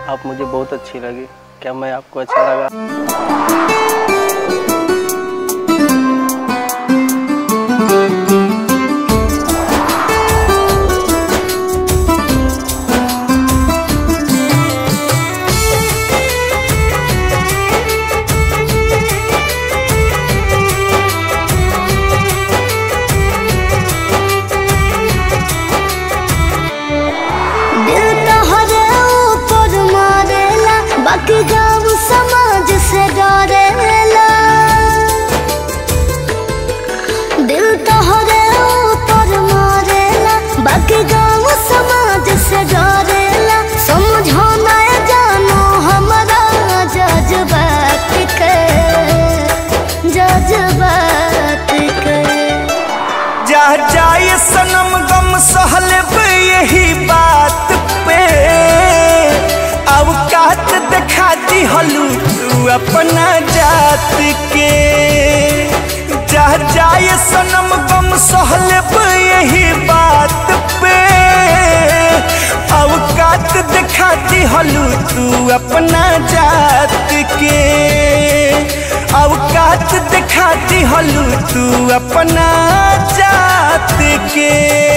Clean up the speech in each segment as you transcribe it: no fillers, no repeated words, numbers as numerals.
आप मुझे बहुत अच्छी लगी। क्या मैं आपको अच्छा लगा? बाकी गाँव समाज से डरेला, दिल तोहरे ऊपर मारेला। बाकी गाँव समाज से डरेला, समझो ना जानो हमारा जज्बात के, जज्बात के। जा जाए सनम गम सहलब यही बात पे, औकात दिखा दी हलू तू अपना जात के। जा जाए सनम गम सहलब यही बात पे, औकात दिखा दी हलू तू अपना जात के। औकात दिखा दी हलू तू अपना जात के।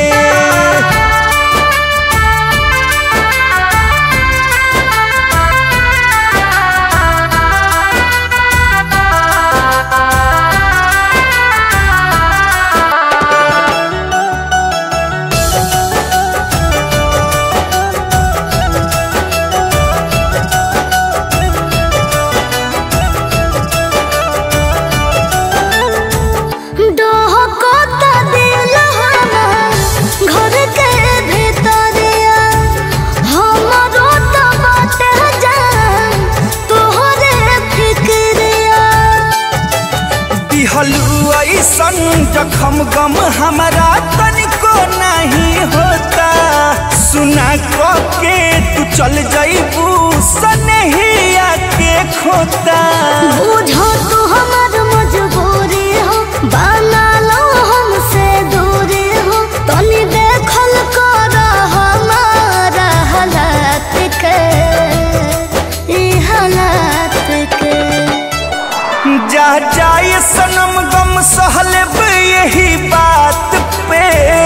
ऐसन जखम गम हमारा तनिको नहीं होता, सुना के तू चल जाइबू सनहिया के खोता। बुझो तू हमार मजबूरी हो, बना लो हमसे दूरी हो। तनी देखल कर हमारा हालात के, हालात के। जा जाए सनम गम सहलब यही बात पे,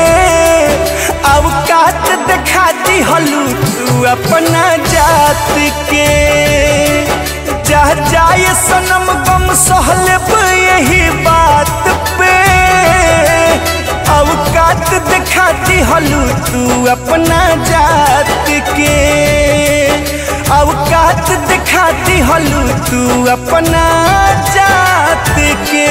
औकात दिखा दी हलू तू अपना जात के। जा जाए सनम गम सहलब यही बात पे, औकात दिखा दी हलू तू अपना जात के। औकात दिखा दी हलू तू अपना जात के।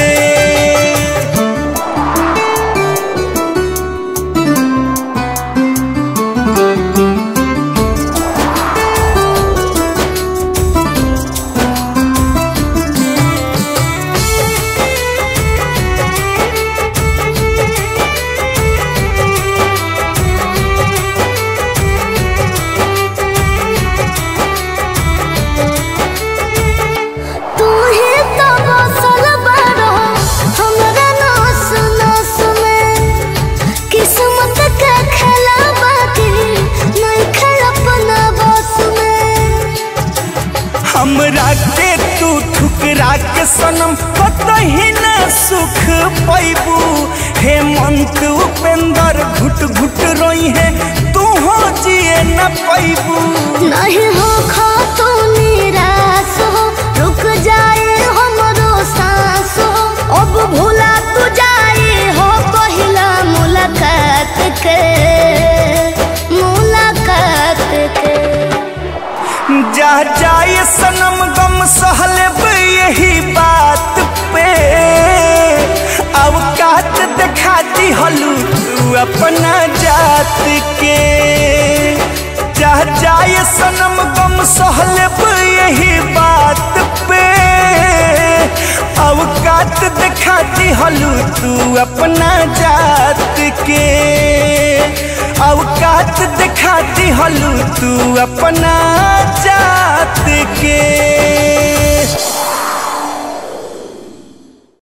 हमरा के तू ठुकरा के सनम कतही न सुख पैबू। हेमंत उपेंद्र घुट घुट रोई है, तू हो जिए न पैबू। नहीं हो खा तू निराश हो, रुक जाए हमरो सांस हो। अब भूला तू जाए हो पहला मुलाकात के, मुलाकात के। जा जाए सनम गम सहलब यही बात पे, औकात दिखा दी हलू तू अपना जात के। जा जाए सनम गम सहलब यही बात पे, औकात दिखा दी हलू तू अपना जात के। औकात दिखा दी हलू तू अपना